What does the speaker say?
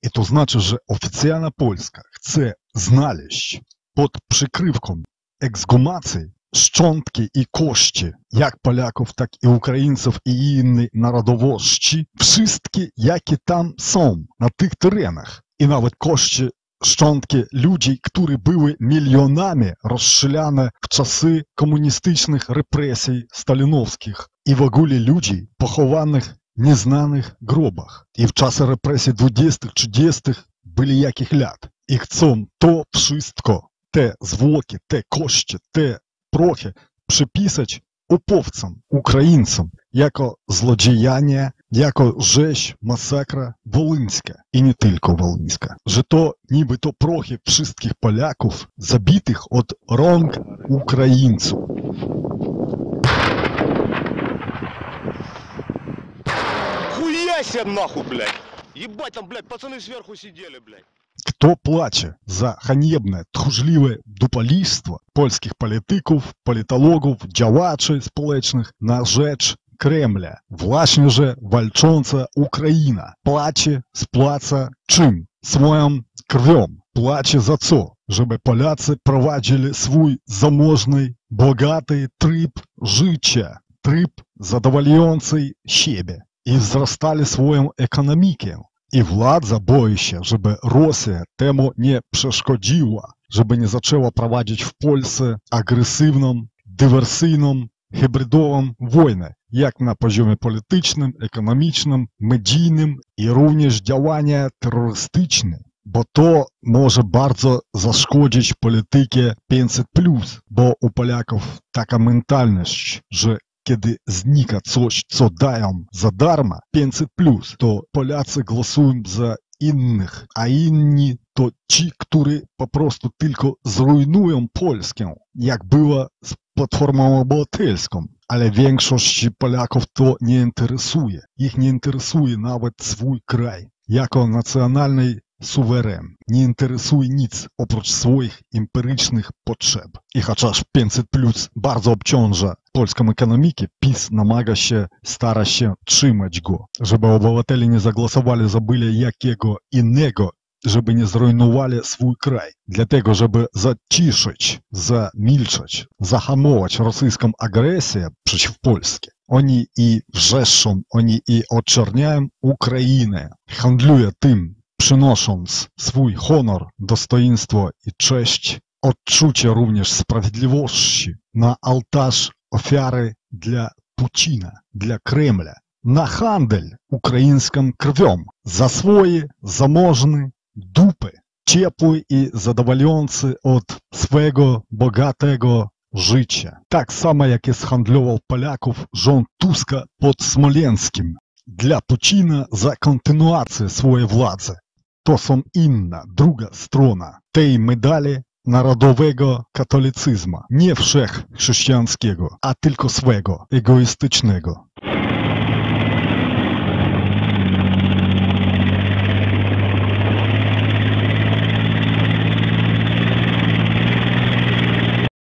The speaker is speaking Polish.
I to znaczy, że oficjalna Polska chce znaleźć pod przykrywką ekshumacji szczątki i kości jak Polaków, tak i Ukraińców i innej narodowości, wszystkie jakie tam są na tych terenach. I nawet kości, szczątki ludzi, które były milionami rozstrzelane w czasy komunistycznych represji stalinowskich i w ogóle ludzi pochowanych w nieznanych grobach. I w czasie represji 20-30 byli jakich lat. I chcą to wszystko, te zwłoki, te kości, te prochy przypisać upowcom, Ukraińcom, jako zlodziejanie, jako rzeź, masakra wołyńska i nie tylko wołyńska. Że to niby to prochy wszystkich Polaków zabitych od rąk Ukraińców. Хуяся нахуй, блядь! Ебать, там, блядь, пацаны сверху сидели, блядь. Kto płacze za haniebne, tchórzliwe dupolisstwo polskich polityków, politologów, działaczy społecznych na rzecz Kremla? Właśnie, że walcząca Ukraina płacze, spłaca czym? Swoją krwią. Płacze za co? Żeby Polacy prowadzili swój zamożny, bogaty tryb życia, tryb zadowalający siebie i wzrastali swoją ekonomikę. I władza boi się, żeby Rosja temu nie przeszkodziła, żeby nie zaczęła prowadzić w Polsce agresywną, dywersyjną, hybrydową wojnę, jak na poziomie politycznym, ekonomicznym, medyjnym i również działania terrorystyczne, bo to może bardzo zaszkodzić polityce 500+, bo u Polaków taka mentalność, że kiedy znika coś, co dają za darmo, 500+, to Polacy głosują za innych, a inni to ci, którzy po prostu tylko zrujnują Polskę, jak było z Platformą Obywatelską. Ale większość Polaków to nie interesuje. Ich nie interesuje nawet swój kraj. Jako nacjonalny suweren nie interesuje nic oprócz swoich empirycznych potrzeb. I chociaż 500+ bardzo obciąża polską ekonomikę, PiS namaga się, stara się trzymać go, żeby obywatele nie zagłosowali za byle jakiego innego, żeby nie zrujnowali swój kraj. Dlatego, żeby zaciszyć, zamilczeć, zahamować rosyjską agresję przeciw Polsce. Oni i wrzeszczą, oni i oczerniają Ukrainę, handlują tym, przynosząc swój honor, dostojeństwo i cześć, odczucie również sprawiedliwości na ołtarz ofiary dla Putina, dla Kremla, na handel ukraińską krwią, za swoje zamożne dupy, ciepły i zadowalający od swego bogatego życia. Tak samo jak handlował Polaków rząd Tuska pod Smoleńskim. Dla Putina za kontynuację swojej władzy. To są inna, druga strona tej medali narodowego katolicyzmu. Nie wszechrześcijańskiego, a tylko swego, egoistycznego.